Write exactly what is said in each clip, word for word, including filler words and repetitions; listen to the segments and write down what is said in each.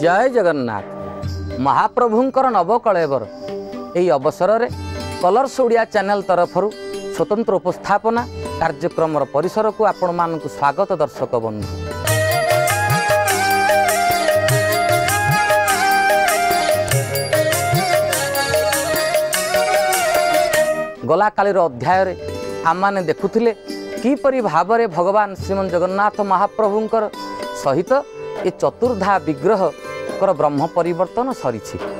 जय जगन्नाथ महाप्रभुंकर नवकलेवर यही अवसर में कलर्स ओडिया चैनल तरफ स्वतंत्र उपस्थापना कार्यक्रम परिसर को आपण मानक स्वागत दर्शक बंधु। गला कालीर अध्याय आम मैंने देखुले किपरि भाव में भगवान श्रीमन जगन्नाथ महाप्रभुंकर सहित ये चतुर्धा विग्रह कर ब्रह्म परिवर्तन सरी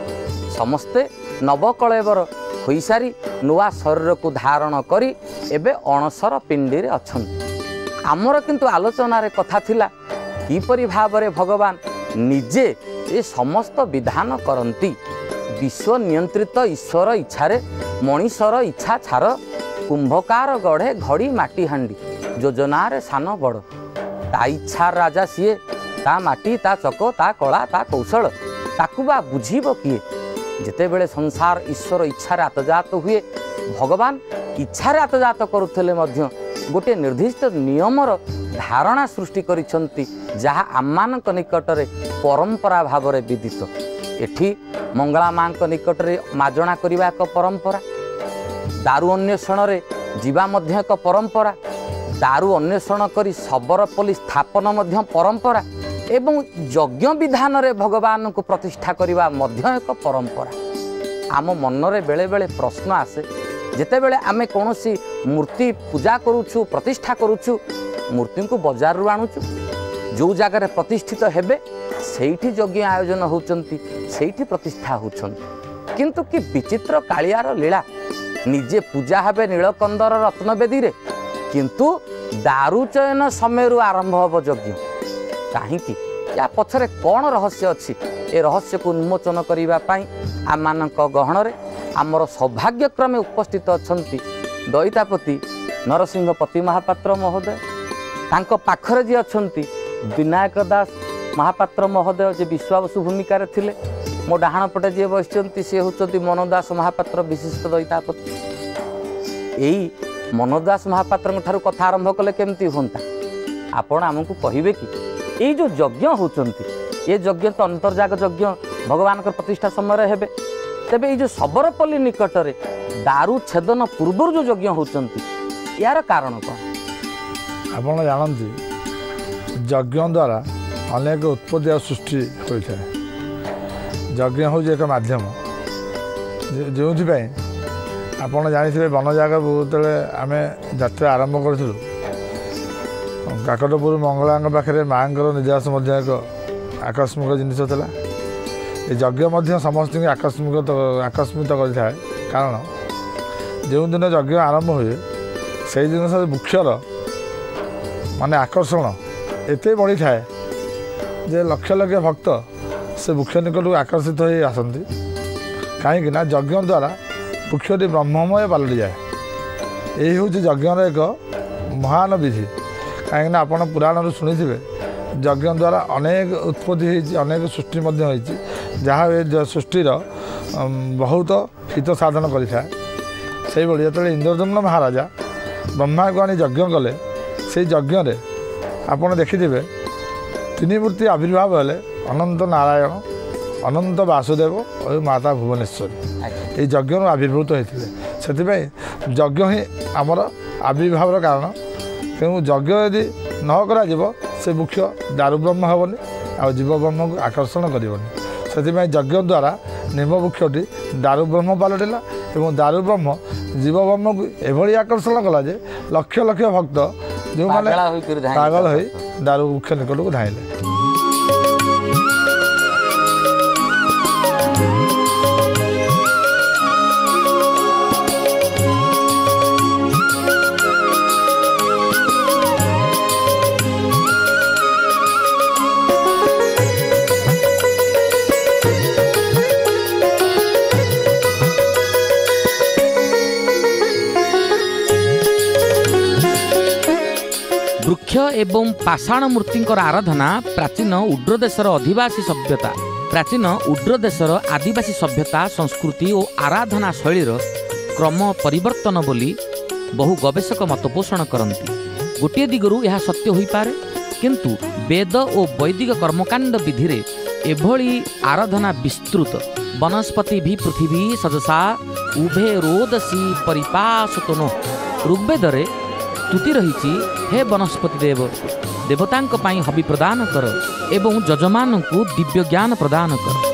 समस्ते नवकलेवर हो सारी नुआ शरीर को धारण करी एबे अणसर पिंडी रे अछंती। आमर किंतु आलोचना रे कथा थिला किपरि भाव में भगवान निजे ये समस्त विधान करंती। विश्व नियंत्रित ईश्वर इच्छारे मनीषर इच्छा छार कुंभकार गढ़े घड़ी माटी हांडी योजना रे सान बड़ ता इच्छा राजा सीए ता माटी ता चक ता कला ता कौशल ताकू बा बुझीब किए। जेते बेले संसार ईश्वर इच्छा आतजात हुए भगवान इच्छा आतजात करुले गोटे निर्दिष्ट नियमर धारणा सृष्टि करिसंती जहा आम्मानक निकटरे परंपरा भाव में विदित। एठी मंगला माँ निकट में माजणा करने एक परंपरा, दारू अन्वेषण रे जीवा मध्य एक परंपरा, दारू अन्वेषण करी सबरपल्ली स्थापन मध्य परंपरा एवं यज्ञ विधान रे भगवान को प्रतिष्ठा करने मध्य एक परंपरा। आम मन रे बेले बेले प्रश्न आसे जेते बेले आमे कौनसी मूर्ति पूजा करुछु प्रतिष्ठा करुछु मूर्ति को बाजार रु आणुछु जो जगह प्रतिष्ठित हेबे सेठी यज्ञ आयोजन होचंती सेठी प्रतिष्ठा होचंती। किंतु कि विचित्र कालियार लीला निजे पूजा हेबे नीलकंदर रत्नवेदी रे किंतु दारू चयन समय आरंभ हब यज्ञ कहीं या पछरे कौन रहस्य अच्छी ए रहस्य को उन्मोचन करने आम गहन रे आमर सौभाग्यक्रमे उपस्थित अच्छी दयितापति नरसिंहपति महापात्र महोदय तांको पाखरे जी अच्छी विनायक दास महापात्र महोदय जे विश्वावसु भूमिका रे थिले। मो डाहाण पटे जी बसचंती सी होचंती मनोदास महापात्र विशिष्ट दयितापति। यही मनोदास महापात्र ठारू कथा आरंभ कले केमती होंता आपण आमको कहिबे कि ये जो यज्ञ होचंती ये यज्ञ तो अंतर्जाग यज्ञ भगवान का प्रतिष्ठा समय हेबे तेबे ये जो सबरपल्ली निकट रे दारू छेदन पूर्व जो यज्ञ होचंती यार कारण कौन आपण जानती यज्ञ द्वारा अनेक उत्पत्ति और सृष्टि होता है। यज्ञ हूँ एक मध्यम जो आपड़ जानी वन जगह जो आम यात्रा आरंभ करूँ काकटपुर मंगला पाखे माँ निवास एक आकस्मिक जिनस ये यज्ञ समस्त आकस्मिक आकस्मित करें कारण जो दिन यज्ञ आरंभ हुए से दिन से वृक्षर माने आकर्षण एते बढ़ी थाए जे लक्ष लक्ष भक्त से वृक्ष निकट को आकर्षित हो आसती कहीं यज्ञ द्वारा वृक्षटी ब्रह्ममय पलटि जाए। यही हूँ यज्ञर एक महान विधि कहीं आप पुराण शुणी यज्ञ द्वारा अनेक उत्पत्ति होती अनेक सृष्टि होती जहाँ सृष्टिर बहुत हित साधन करें से जो इंद्रदम्न महाराजा ब्रह्मा को आनी यज्ञ कले से यज्ञ आपड़ देखिथे तीन मूर्ति आविर्भाव हेले अनंत नारायण अनंत वासुदेव और माता भुवनेश्वरी ये यज्ञ आविर्भूत होते से यज्ञ ही आमर आविर्भाव कारण तेणु यज्ञ यदि न करा से वृक्ष दारुब्रह्म हेनी आ जीव ब्रह्म को आकर्षण करनी से यज्ञ द्वारा निम वृक्षटी दारुब्रह्म पलटिला और दारुब्रह्म जीव ब्रह्म को एभली आकर्षण कला जे लक्ष लक्ष भक्त जो माने पागल हो दारू वृक्ष निकट को धाइले। वृक्ष एवं पाषाण मूर्ति आराधना प्राचीन उड्र देशर अधिवासी सभ्यता प्राचीन उड्र देशर आदिवासी सभ्यता संस्कृति और आराधना शैलीर क्रम परिवर्तन बोली बहु गवेषक मतपोषण करती। गोटे दिगरु यह सत्य हो पारे किंतु वेद और वैदिक कर्मकांड विधि रे एभली आराधना विस्तृत वनस्पति भी पृथ्वी सजसा उभे रोदसी परिपासतनो ऋग्वेद रे स्तुति रही हे वनस्पति देव देवतांक पाई हवि प्रदान कर एवं जजमान को दिव्य ज्ञान प्रदान कर।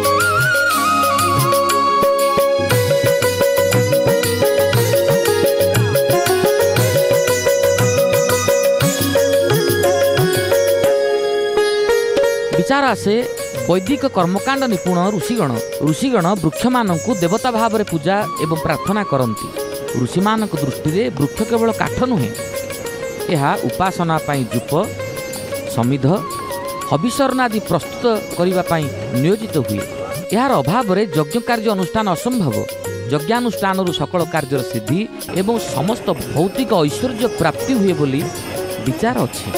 विचार आसे वैदिक कर्मकांड निपुण ऋषिगण ऋषिगण वृक्ष मानक देवता भाव में पूजा एवं प्रार्थना करती। ऋषि मान दृष्टि में वृक्ष केवल काठ नुहे, यह उपासना पाई जूप समिध हविषर्ण आदि प्रस्तुत करने नियोजित हुए। यार अभाव में यज्ञ कार्य अनुष्ठान असंभव। यज्ञानुष्ठान सकल कार्य सिद्धि एवं समस्त भौतिक ऐश्वर्य प्राप्ति हुए बोली विचार अच्छी।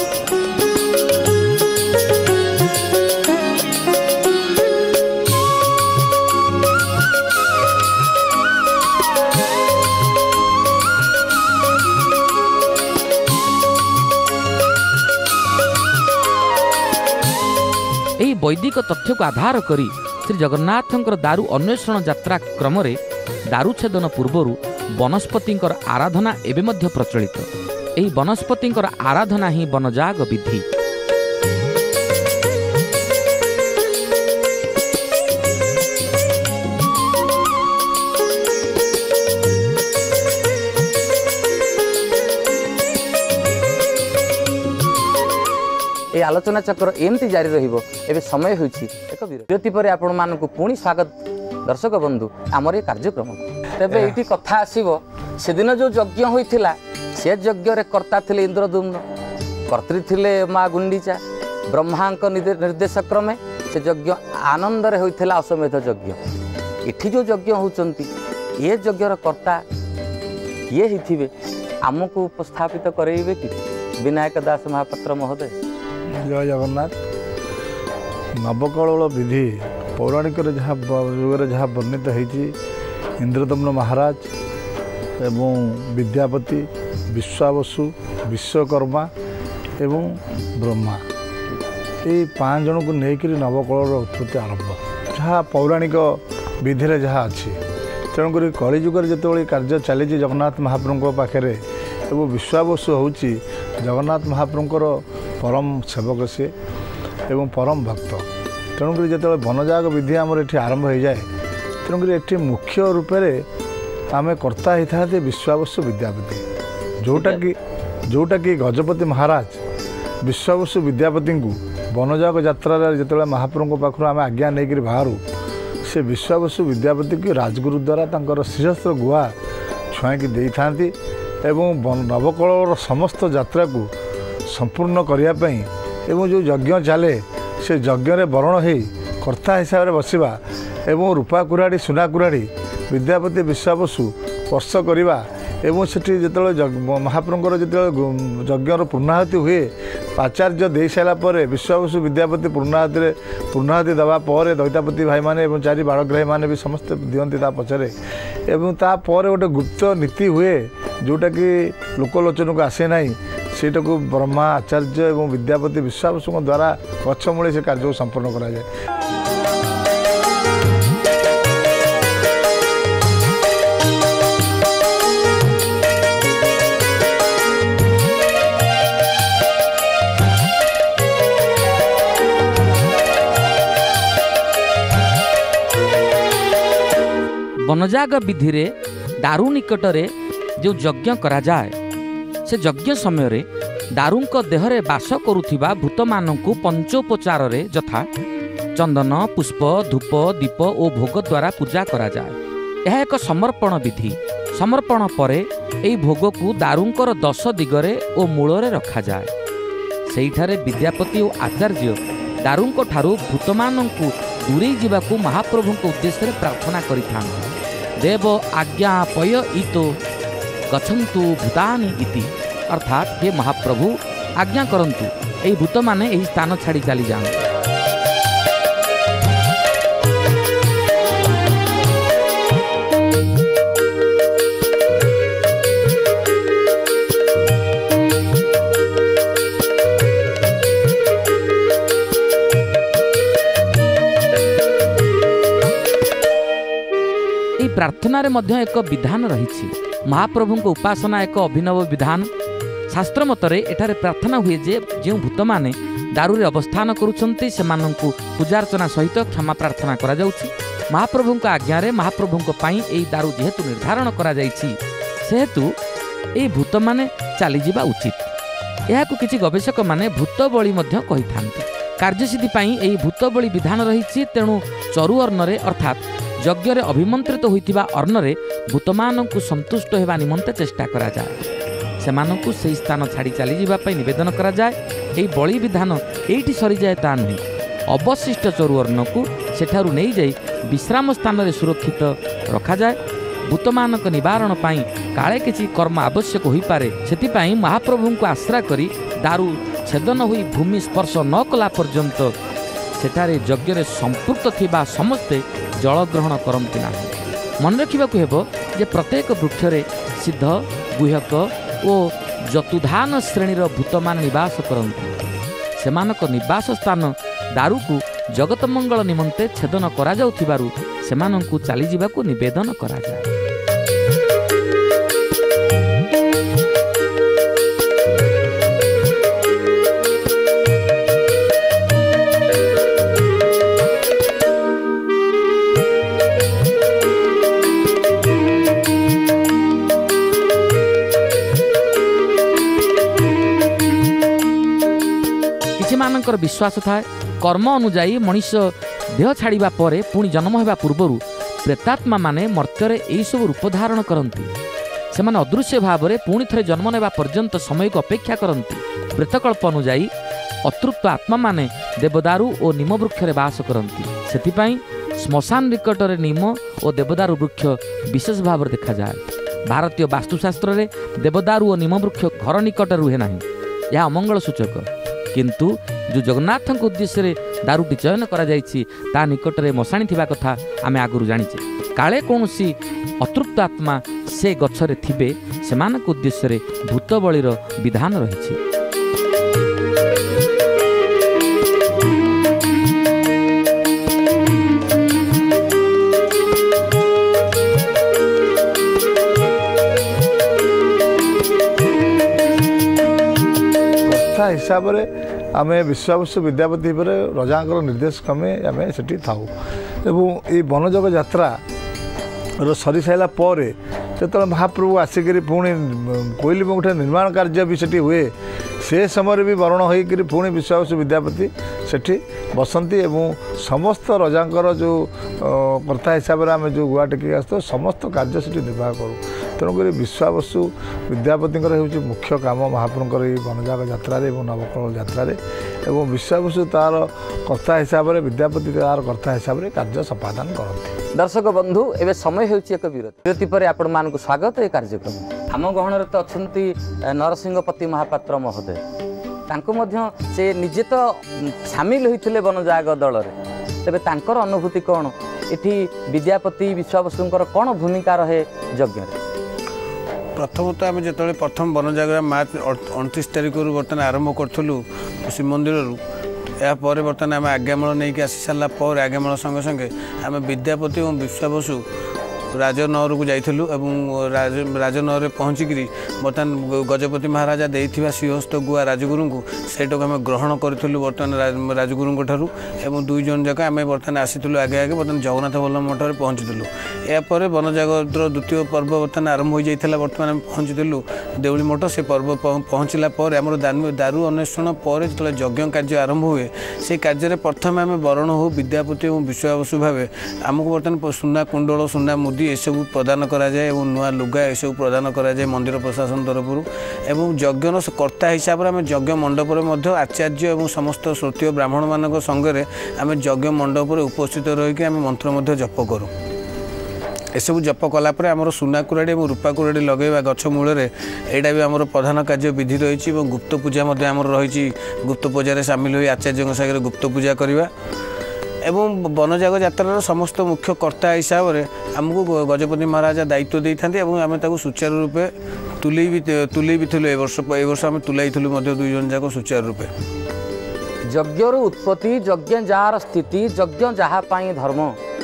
यही वैदिक तथ्य को आधार करी श्री जगन्नाथंकर दारु अन्वेषण यात्रा क्रम दारु छेदन पूर्वर वनस्पति आराधना एवं मध्य प्रचलित। यही वनस्पति आराधना ही वनजाग विधि। ये आलोचना चक्र एमती जारी रहिबो। एबे समय होइछि एक विरति पर आपण मानकु पुणी स्वागत दर्शक बंधु आमर ये कार्यक्रम। तेबे एठी कथा आसीबो सेदिन जो यज्ञ होइथिला से यज्ञ रे कर्ता थिले इंद्रदुम्न, कर्त्री थिले माँ गुंडीचा। ब्रह्मांक निर्देश क्रमे से यज्ञ आनंद रे होइथिला अश्वमेध यज्ञ। एठी जो यज्ञ होचंती ये यज्ञर कर्ता ये हिथिबे आमको उपस्थापित करेइबे कि विनायक दास महापात्र महोदय। जय जगन्नाथ। नवकल विधि पौराणिक जहाँ जुगे जहाँ वर्णित होती इंद्रदम्न महाराज एवं विद्यापति विश्वावसु विश्वकर्मा एवं ब्रह्मा ये पाँच जन को लेकर नवकल उत्पत्ति आरंभ जहाँ पौराणिक विधि जहाँ अच्छी। तेणुक कलिजुग जो कार्य चली जगन्नाथ महाप्रभु पाखे एवं विश्वावसु हूँ जगन्नाथ महाप्रभुर परम सेवक सी एवं परम भक्त। तेणुक जो वनजाग विधि आमर ये आरंभ हो जाए तेणुक ये मुख्य रूप से आम कर्ता होता है विश्वावसु विद्यापति जोटा कि जोटा कि गजपति महाराज विश्वावसु विद्यापति को वनजाग यात्रा जो महाप्रभु पाखु आम आज्ञा नहीं बाहर से विश्वावसु विद्यापति की राजगुरु द्वारा शिरस्त्र गुआ छुआई दे था एवं नवकल समस्त यात्रा को संपूर्ण करने एवं जो यज्ञ चले से यज्ञ वरण हो कर्ता हिसाब से बसवा एवं रूपा कुराड़ी सुना कुराड़ी विद्यापति विश्वावसु स्पर्श करवा एवं सेठी जो महाप्रभुर जो यज्ञर पूर्णाहुति हुए आचार्य दे सारापर विश्वावसु विद्यापति पूर्णाहुति पूर्णाहुति देवा दैतापति भाई मैंने चारि बाड़ग्राही मैंने भी समस्ते दिखती पचरे एवं तापर गोटे गुप्त नीति हुए जोटा कि लोकलोचन को आसे ना सेटा को ब्रह्मा आचार्य एवं विद्यापति विश्वावसु द्वारा गच्छमूले से कार्य संपन्न करा जाए। वनजाग विधि रे दारू निकट रे जो यज्ञ करा जाए से यज्ञ समय रे दारूंक देहरे बास करुथिबा भूत मानकु पंचोपचार रे यथा चंदन पुष्प धूप दीप और भोग द्वारा पूजा करा जाए। यह एक समर्पण विधि। समर्पण परे एई भोग को दारूंकर दश दिगरे और मूलरे रखा जाए। सेठारे विद्यापति और आचार्य दारूंक ठारू भूत मानकु दूरे जीवाकु महाप्रभुंक उद्देश्य प्रार्थना करिथांती। देव आज्ञा पय इतो गच्छन्तु भूतानि इति अर्थात हे महाप्रभु आज्ञा करंतु एई भूत माने एही स्थान छाड़ी चली जाए। এই প্রার্থনার মধ্যে এক বিধান রয়েছে। মহাপ্রভুଙ୍କ উপাসনা এক অভিনব বিধান। শাস্ত্র মতরে এଠାରେ প্রার্থনা হুଏ যে যে ভূত মানে দারুরে অবস্থান করুଛନ୍ତି ସେମାନଙ୍କୁ ପୂଜାର୍ଚ୍ଚନା ସହିତ କ୍ଷମା ପ୍ରାର୍ଥନା କରାଯାଉଛି। ମହାପ୍ରଭୁଙ୍କ ଆଜ୍ଞାରେ ମହାପ୍ରଭୁଙ୍କ ପାଇଁ ଏହି ଦାରୁ ଯେହେତୁ ନିର୍ଦ୍ଧାରଣ କରାଯାଇଛି ସେହେତୁ ଏହି ଭୂତମାନେ ଚାଲିଯିବା ଉଚିତ। ଏହାକୁ କିଛି ଗବେଷକମାନେ ଭୂତ ବଳି ମଧ୍ୟ କହିଥାନ୍ତି। କାର୍ଯ୍ୟସିଦ୍ଧି ପାଇଁ ଏହି ଭୂତ ବଳି ବିଧାନ ରହିଛି। ତେଣୁ ଚରୁ ଅର୍ଣ୍ଣରେ ଅର୍ଥାତ୍ ଯଜ୍ଞରେ ଅଭିମନ୍ତ୍ରିତ ହୋଇଥିବା ଅର୍ଣ୍ଣରେ ଭୂତମାନଙ୍କୁ ସନ୍ତୁଷ୍ଟ ହେବା ନିମନ୍ତେ ଚେଷ୍ଟା କରାଯାଏ। ସେମାନଙ୍କୁ ସେହି ସ୍ଥାନ ଛାଡ଼ି ଚାଲିଯିବା ପାଇଁ ନିବେଦନ କରାଯାଏ। ଏହି ବଳି ବିଧାନ ଏଇଠି ସରିଯାଏ ତା ନୁହେଁ। ଅବଶିଷ୍ଟ ଚରୁ ଅର୍ଣ୍ଣକୁ ସେଠାରୁ ନେଇଯାଇ ବିଶ୍ରାମ ସ୍ଥାନରେ ସୁରକ୍ଷିତ ରଖାଯାଏ। ଭୂତମାନଙ୍କ ନିବାରଣ ପାଇଁ କାଳେ କିଛି କର୍ମ ଆବଶ୍ୟକ ହୋଇପାରେ, ସେଥିପାଇଁ ମହାପ୍ରଭୁଙ୍କୁ ଆଶ୍ରା କରି ଦାରୁ ଛେଦନ ହୋଇ ଭୂମି ସ୍ପର୍ଶ ନ କଲା ପର୍ଯ୍ୟନ୍ତ ସେଠାରେ ଯଜ୍ଞରେ ସମ୍ପୃକ୍ତ ଥିବା ସମସ୍ତେ ଜଳ ଗ୍ରହଣ କରନ୍ତି ନାହିଁ। ମନେ ରଖିବାକୁ ହେବ ଯେ ପ୍ରତ୍ୟେକ ବୃକ୍ଷରେ ସିଦ୍ଧ, ଗୁହ୍ୟକ ଓ ଯତୁଧାନ ଶ୍ରେଣୀର ଭୂତମାନେ ନିବାସ କରନ୍ତି। ସେମାନଙ୍କ ନିବାସ ସ୍ଥାନ ଦାରୁକୁ ଜଗତମଙ୍ଗଳ ନିମନ୍ତେ ଛେଦନ କରାଯାଉଥିବାରୁ ସେମାନଙ୍କୁ ଚାଲିଯିବାକୁ ନିବେଦନ କରାଯାଏ। ମାନଙ୍କର ବିଶ୍ୱାସ ଥାଏ କର୍ମ ଅନୁଯାୟୀ ମଣିଷ ଦେହ ଛାଡ଼ିବା ପରେ ପୁଣି ଜନ୍ମ ହେବା ପୂର୍ବରୁ ପ୍ରେତାତ୍ମା ମାନେ ମର୍ତ୍ତ୍ୟରେ ଏହିସବୁ ରୂପ ଧାରଣ କରନ୍ତି। ସେମାନେ ଅଦୃଶ୍ୟ ଭାବରେ ପୁଣି ଥରେ ଜନ୍ମ ନେବା ପର୍ଯ୍ୟନ୍ତ ସମୟକୁ ଅପେକ୍ଷା କରନ୍ତି। ପ୍ରେତକଳ୍ପ ଅନୁଯାୟୀ ଅତୃପ୍ତ ଆତ୍ମାମାନେ ଦେବଦାରୁ ଓ ନିମ ବୃକ୍ଷରେ ବାସ କରନ୍ତି। ସେଥିପାଇଁ ଶ୍ମଶାନ ନିକଟରେ ନିମ ଓ ଦେବଦାରୁ ବୃକ୍ଷ ବିଶେଷ ଭାବରେ ଦେଖାଯାଏ। ଭାରତୀୟ ବାସ୍ତୁଶାସ୍ତ୍ରରେ ଦେବଦାରୁ ଓ ନିମ ବୃକ୍ଷ ଘର ନିକଟରେ ରୁହେ ନାହିଁ, ଏହା ଅମଙ୍ଗଳ ସୂଚକ। କିନ୍ତୁ ଯେଉଁ ଜଗନ୍ନାଥଙ୍କ ଉଦ୍ଦେଶ୍ୟରେ ଦାରୁଟି ଚୟନ କରାଯାଇଛି ତା ନିକଟରେ ମଶାଣି ଥିବା କଥା ଆମେ ଆଗରୁ ଜାଣିଛେ। କାଳେ କୌଣସି ଅତୃପ୍ତ ଆତ୍ମା ସେ ଗଛରେ ଥିବେ, ସେମାନଙ୍କ ଉଦ୍ଦେଶ୍ୟରେ ଭୂତ ବଳିର ବିଧାନ ରହିଛି। ହିସାବରେ ଆମେ ବିଶ୍ୱାବସୁ ବିଦ୍ୟାପତି ପରେ ରଜାଙ୍କର ନିର୍ଦ୍ଦେଶ କ୍ରମେ ଆମେ ସେଠି ଥାଉ। ଏବଂ ଏଇ ବନଯୋଗ ଯାତ୍ରାର ସରିସାରିଲା ପରେ ଯେତେବେଳେ ମହାପ୍ରଭୁ ଆସିକରି ପୁଣି କୋଇଲି ମୁକୁଟ ନିର୍ମାଣ କାର୍ଯ୍ୟ ବି ସେଠି ହୁଏ, ସେ ସମୟରେ ବି ବରଣ ହୋଇକରି ପୁଣି ବିଶ୍ୱାବସୁ ବିଦ୍ୟାପତି ସେଠି ବସନ୍ତି ଏବଂ ସମସ୍ତ ରଜାଙ୍କର ଯେଉଁ କର୍ତ୍ତା ହିସାବରେ ଆମେ ଯେଉଁ ଗୁଆ ଟେକିକି ଆସିଥାଉ ସମସ୍ତ କାର୍ଯ୍ୟ ସେଠି ନିର୍ବାହ କରୁ। ତେଣୁକରି ବିଶ୍ୱାବସୁ ବିଦ୍ୟାପତିଙ୍କର ହେଉଛି ମୁଖ୍ୟ କାମ ମହାପ୍ରଭୁଙ୍କର ଏହି ବନଯାଗ ଯାତ୍ରାରେ ଏବଂ ନବକଳେବର ଯାତ୍ରାରେ। ଏବଂ ବିଶ୍ୱାବସୁ ତା'ର କର୍ତ୍ତା ହିସାବରେ, ବିଦ୍ୟାପତି ତା'ର କର୍ତ୍ତା ହିସାବରେ କାର୍ଯ୍ୟ ସମ୍ପାଦନ କରନ୍ତି। ଦର୍ଶକ ବନ୍ଧୁ, ଏବେ ସମୟ ହେଉଛି ଏକ ବିରତି। ବିରତି ପରେ ଆପଣମାନଙ୍କୁ ସ୍ୱାଗତ ଏ କାର୍ଯ୍ୟକ୍ରମ। ଆମ ଗହଣରେ ତ ଅଛନ୍ତି ନରସିଂହପତି ମହାପାତ୍ର ମହୋଦୟ। ତାଙ୍କୁ ମଧ୍ୟ ସେ ନିଜେ ତ ସାମିଲ ହୋଇଥିଲେ ବନଯାଗ ଦଳରେ, ତେବେ ତାଙ୍କର ଅନୁଭୂତି କ'ଣ, ଏଠି ବିଦ୍ୟାପତି ବିଶ୍ୱାବସୁଙ୍କର କ'ଣ ଭୂମିକା ରହେ ଯଜ୍ଞରେ? ପ୍ରଥମତଃ ଆମେ ଯେତେବେଳେ ପ୍ରଥମ ବନଯାଗରେ ମାର୍ଚ୍ଚ ଅଣତିରିଶ ତାରିଖରୁ ବର୍ତ୍ତମାନ ଆରମ୍ଭ କରୁଥିଲୁ ଶ୍ରୀମନ୍ଦିରରୁ, ଏହାପରେ ବର୍ତ୍ତମାନ ଆମେ ଆଜ୍ଞାମାଳ ନେଇକି ଆସି ସାରିଲା ପରେ ଆଜ୍ଞାମାଳ ସଙ୍ଗେ ସଙ୍ଗେ ଆମେ ବିଦ୍ୟାପତି ଏବଂ ବିଶ୍ୱାବସୁ ରାଜନଅରକୁ ଯାଇଥିଲୁ ଏବଂ ରାଜନଅରରେ ପହଞ୍ଚିକିରି ବର୍ତ୍ତମାନ ଗଜପତି ମହାରାଜା ଦେଇଥିବା ଶ୍ରୀହସ୍ତ ଗୁଆ ରାଜଗୁରୁଙ୍କୁ ସେଇଟାକୁ ଆମେ ଗ୍ରହଣ କରିଥିଲୁ ବର୍ତ୍ତମାନ ରାଜଗୁରୁଙ୍କ ଠାରୁ। ଏବଂ ଦୁଇ ଜଣ ଯାକ ଆମେ ବର୍ତ୍ତମାନ ଆସିଥିଲୁ ଆଗେ ଆଗେ ବର୍ତ୍ତମାନ ଜଗନ୍ନାଥ ବଲ୍ଲଭ ମଠରେ ପହଞ୍ଚିଥିଲୁ। ଏହାପରେ ବନଯାଗର ଦ୍ୱିତୀୟ ପର୍ବ ବର୍ତ୍ତମାନ ଆରମ୍ଭ ହୋଇଯାଇଥିଲା। ବର୍ତ୍ତମାନ ଆମେ ପହଞ୍ଚିଥିଲୁ ଦେଉଳି ମଠ। ସେ ପର୍ବ ପହଞ୍ଚିଲା ପରେ ଆମର ଦାରୁ ଅନ୍ୱେଷଣ ପରେ ଯେତେବେଳେ ଯଜ୍ଞ କାର୍ଯ୍ୟ ଆରମ୍ଭ ହୁଏ, ସେଇ କାର୍ଯ୍ୟରେ ପ୍ରଥମେ ଆମେ ବରଣ ହଉ ବିଦ୍ୟାପତି ଏବଂ ବିଶ୍ୱାବସୁ ଭାବେ। ଆମକୁ ବର୍ତ୍ତମାନ ସୁନା କୁଣ୍ଡଳ, ସୁନା ମୁଦି ଏସବୁ ପ୍ରଦାନ କରାଯାଏ ଏବଂ ନୂଆ ଲୁଗା ଏସବୁ ପ୍ରଦାନ କରାଯାଏ ମନ୍ଦିର ପ୍ରଶାସନ ତରଫରୁ। ଏବଂ ଯଜ୍ଞର କର୍ତ୍ତା ହିସାବରେ ଆମେ ଯଜ୍ଞ ମଣ୍ଡପରେ ମଧ୍ୟ ଆଚାର୍ଯ୍ୟ ଏବଂ ସମସ୍ତ ଶ୍ରୋତୀୟ ବ୍ରାହ୍ମଣମାନଙ୍କ ସଙ୍ଗରେ ଆମେ ଯଜ୍ଞ ମଣ୍ଡପରେ ଉପସ୍ଥିତ ରହିକି ଆମେ ମନ୍ତ୍ର ମଧ୍ୟ ଜପ କରୁ। ଏସବୁ ଜପ କଲା ପରେ ଆମର ସୁନା କୁରାଡ଼ି ଏବଂ ରୂପା କୁରାଡ଼ି ଲଗାଇବା ଗଛ ମୂଳରେ, ଏଇଟା ବି ଆମର ପ୍ରଧାନ କାର୍ଯ୍ୟ ବିଧି ରହିଛି। ଏବଂ ଗୁପ୍ତ ପୂଜା ମଧ୍ୟ ଆମର ରହିଛି। ଗୁପ୍ତ ପୂଜାରେ ସାମିଲ ହୋଇ ଆଚାର୍ଯ୍ୟଙ୍କ ସାଙ୍ଗରେ ଗୁପ୍ତ ପୂଜା କରିବା। ଏବଂ ବନଯାଗ ଯାତ୍ରାର ସମସ୍ତ ମୁଖ୍ୟ କର୍ତ୍ତା ହିସାବରେ ଆମକୁ ଗଜପତି ମହାରାଜା ଦାୟିତ୍ୱ ଦେଇଥାନ୍ତି ଏବଂ ଆମେ ତାକୁ ସୁଚାରୁ ରୂପେ ତୁଲେଇ ବି ତୁଲେଇ ବି ଥିଲୁ। ଏ ବର୍ଷ ଏ ବର୍ଷ ଆମେ ତୁଲାଇଥିଲୁ ମଧ୍ୟ ଦୁଇ ଜଣ ଯାକ ସୁଚାରୁ ରୂପେ। ଯଜ୍ଞର ଉତ୍ପତ୍ତି, ଯଜ୍ଞ ଯାହାର ସ୍ଥିତି, ଯଜ୍ଞ ଯାହା ପାଇଁ ଧର୍ମ,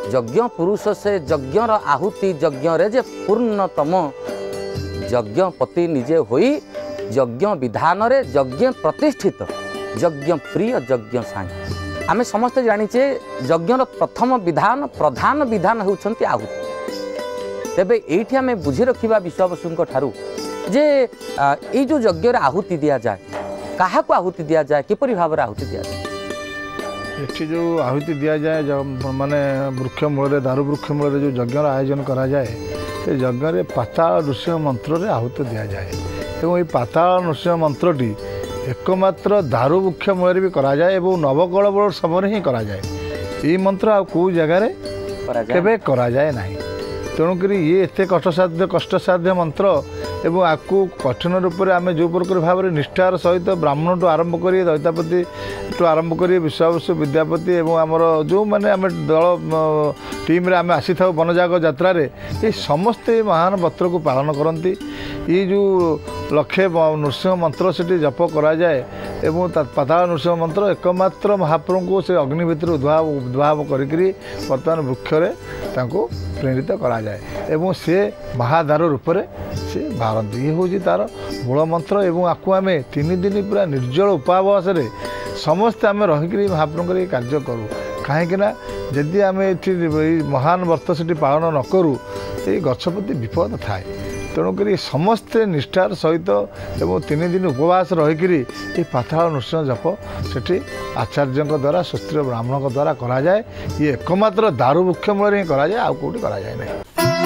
यज्ञ पुरुष से यज्ञर आहुति यज्ञ रे जे पूर्णतम यज्ञपति निजे होई यज्ञ विधान रे यज्ञ प्रतिष्ठित यज्ञ प्रिय यज्ञ साई आमे समस्त जानिचे यज्ञर प्रथम विधान प्रधान विधान होउछंती आहुति तेबे एठी आमे बुझी रखिबा विश्ववसुंक ठारू जे ए जो यज्ञ रे आहुति दिया जाए काहा को आहुति दिया जाए किपरि भाव रे आहुति दिया जाए एठी जो आहुति दिया जाए जो माने वृक्ष मूल दारू वृक्ष मूल जो यज्ञर आयोजन करा जाए से यज्ञ रे पाताल नृसिंह मंत्र रे आहुति दिया जाए एवं ये पाताल नृसिंह मंत्रटी एकमात्र दारू वृक्ष मूल भी करा जाए एवं नवकळेबर समय ही करा जाए ये मंत्र आ को जगह केबे करा जाए नहीं तेणुक ये एत कष्टसाध्य कष्टसाध्य मंत्र एवं आपको कठिन रूप में आम जो प्रकार भाव में निष्ठार सहित ब्राह्मण टू आरंभ करिए दैतापति टू आरंभ करिए विश्वावसु विद्यापति एवं आमर जो मैंने आम दल टीम रे आम आसी था वनजाग यात्रा ये समस्ते महान व्रत को पालन करती ये जो लक्षे नृसिंह मंत्र से जप करा जाए एवं पाताल नृसिंह मंत्र एकमात्र महाप्रभु को से अग्नि भितर उद्भाव उद्भाव करी बर्तमान वृक्ष प्रेरित करा जाए एवं से महादार रूप से बाहरती ये हूँ तार मूल मंत्र एवं आपको आम तीन दिन पूरा निर्जल उपावास समस्ते आम रहीकि महाप्रभु ये कार्य करूँ कहीं जदि आम ये महान व्रत से पालन न करूँ ये गछप्रति विपद थाए तेणुक समस्ते निष्ठार सहित एवं तीन दिन उपवास रहीकि ये पाताल नृसिंह जप से आचार्य द्वारा सुस्थिर ब्राह्मण द्वारा करा जाए ये एकमात्र दारू वृक्ष मूल ही करा जाए आउ कौटी करा जाए नहीं।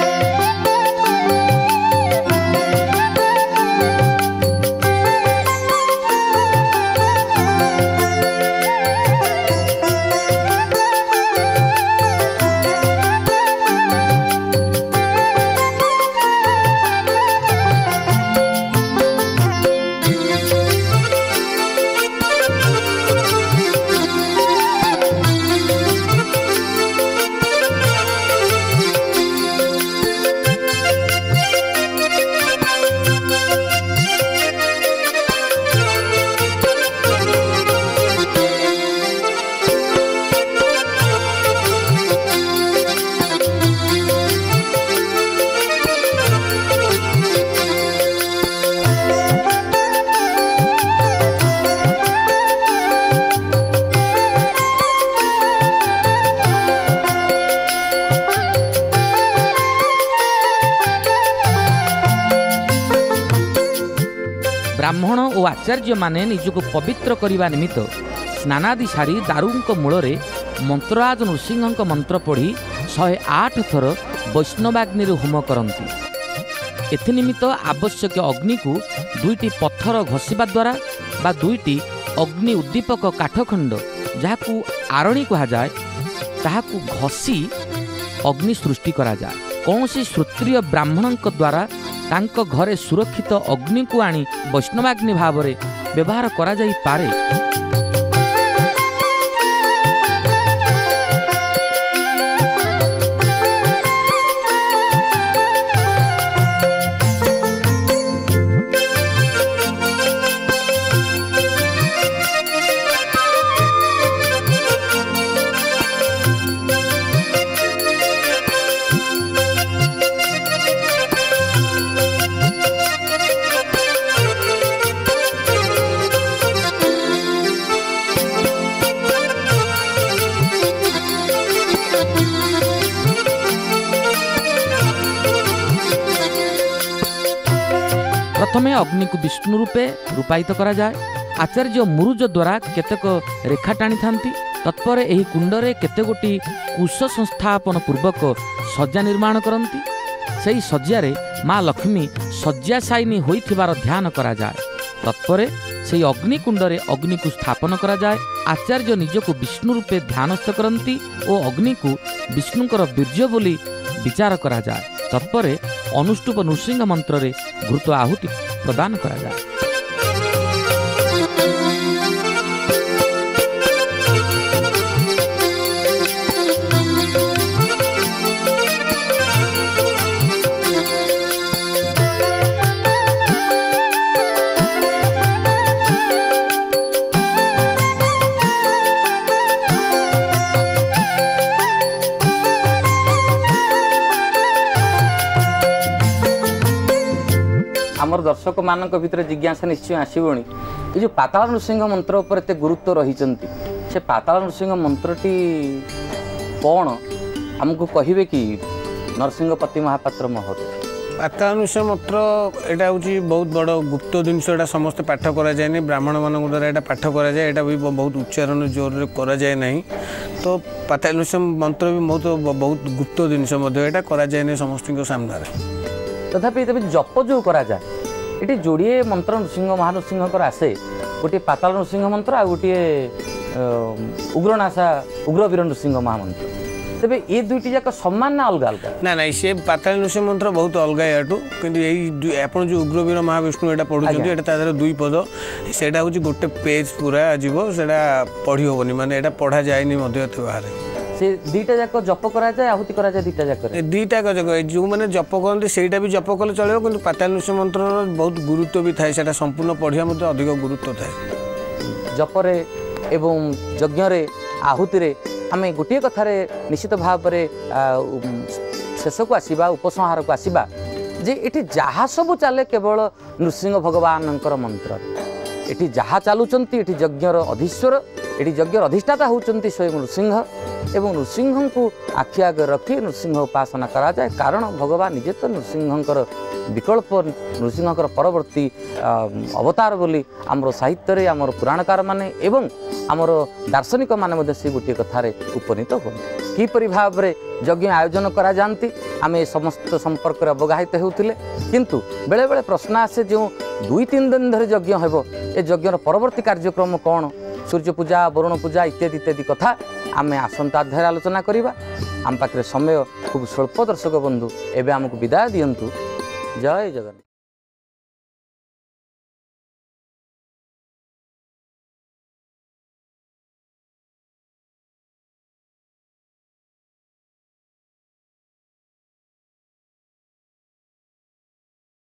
ब्राह्मण और आचार्य माने निजको पवित्र करने निमित्त स्नानादि सारी दारूंक मूल मंत्रराज नृसिंह मंत्र पढ़ी शहे आठ थर वैष्णवाग्नि होम करती एनिमित्त आवश्यक अग्नि को दुईटी पत्थर घषिबा द्वारा बा दुईटी अग्नि उद्दीपक काठखंड जहां आरणी कहा जाए ताहाकू घसी अग्नि सृष्टि करा जाए कौन सी श्रोत्रिय ब्राह्मण द्वारा तांको घरे सुरक्षित अग्नि को आनी वैष्णवाग्नि भाव में व्यवहार करा जाई पारे। प्रथमे अग्नि को विष्णु रूपे रूपायित करा जाए आचार्य मुरुज द्वारा केतेक रेखा टाणी थांती तत्पर एही कुंडरे केते गोटी कुश संस्थापन पूर्वक सज्जा निर्माण करती सेही सज्जारे माँ लक्ष्मी शय्याशायिनी होइथिबार ध्यान करा जाए तत्पर सेही अग्निकुंडरे अग्नि को स्थापन करा जाए आचार्य निजको विष्णु रूपे ध्यानस्थ करती और अग्नि को विष्णुकर बीर्य बोली विचार करा जाए तत्पर अनुष्टुप नृसिंह मंत्र रे घृत आहुति प्रदान करा जाए। आमर दर्शक मान भर जिज्ञासा निश्चय आसबनी ये जो पाताल नृसिंह मंत्र उपर एत गुरुत्व रही से पाताल नृसिंह मंत्रटी कौन आमको कहे कि नरसिंहपति महापात्र महोदय? पाताल नृसिंह मंत्र यहाँ हूँ बहुत बड़ गुप्त जिनस यहाँ समस्त पाठ कराए ब्राह्मण मान द्वारा यहाँ पाठ कराए यहाँ भी बहुत उच्चारण जोर कराए ना तो पाताल नृसिंह मंत्र भी बहुत बहुत गुप्त जिनस यहाँ कराए समस्त सामने तथापि तब जप जो करा जाए ये जोड़े मंत्र नृसिंह महानृसिंह आसे गोटे पाताल नृसिंह मंत्र आ गोटे उग्रनाशा उग्रवीर नृसिंह महामंत्र तेरे ये दुईटी जाक सम्मान ना अलग अलग ना ना सी पाताल नृसिंह मंत्र बहुत अलग याठू कि आप जो उग्रवीर महाविष्णु यहाँ पढ़ुं यहाँ दुई पद से गोटे पेज पूरा जीव से पढ़ी हेनी माने पढ़ा जाए बाहर से दीटा जाक जप करा जाए आहुति करा जाए दीटा जाक दीटा जाक जो मैंने जप करते ସେଇଟା भी जप कले चलो कि पाताल नृसिंह मंत्र बहुत गुरुत्व भी थाए से संपूर्ण पढ़िया मत अधिक गुरुत्व थाए जपरे एवं यज्ञ आहुति आम गोटे कथार निश्चित भाव शेष को आसवा उपसंहार को आसवा जे ये जहाँ सब चले केवल नृसिंह भगवान मंत्र ये जहाँ चलुंट ये यज्ञर अधीश्वर ये यज्ञर अधिष्ठाता होती स्वयं नृसिंह एवं नृसिंह को आखि आगे रखी नृसिंह उपासना करा जाए कारण भगवान निजे तो नृसिंहर विकल्प नृसिंहर परवर्ती अवतार बोली आमर साहित्य आमर पुराणकार माने एवं आमर दार्शनिक माने से गोटे कथार उपनीत हो किपरि भाव में यज्ञ आयोजन करा जाती आम समस्त संपर्क अवगाहित होते किंतु बेले बेले प्रश्न आसे जो दुई तीन दिन धरी यज्ञ हेब ए यज्ञर परवर्ती कार्यक्रम कौन सूर्य पूजा वरुण पूजा इत्यादि इत्यादि कथा आम आसंता अध्याय आलोचना करवा आम पाखे समय खूब स्वल्प दर्शक बंधु एवं आमको विदाय दियंतु जय जगन्नाथ।